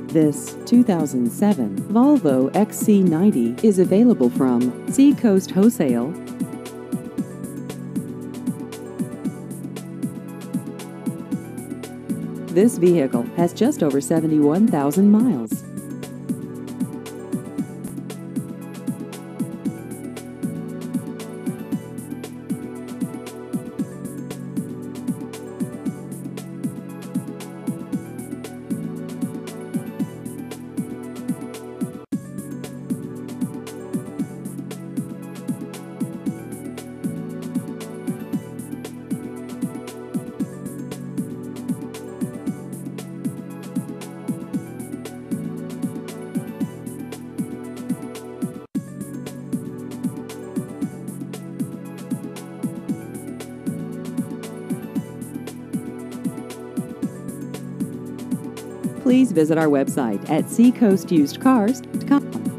This 2007 Volvo XC90 is available from Seacoast Wholesale. This vehicle has just over 71,000 miles. Please visit our website at seacoastusedcars.com.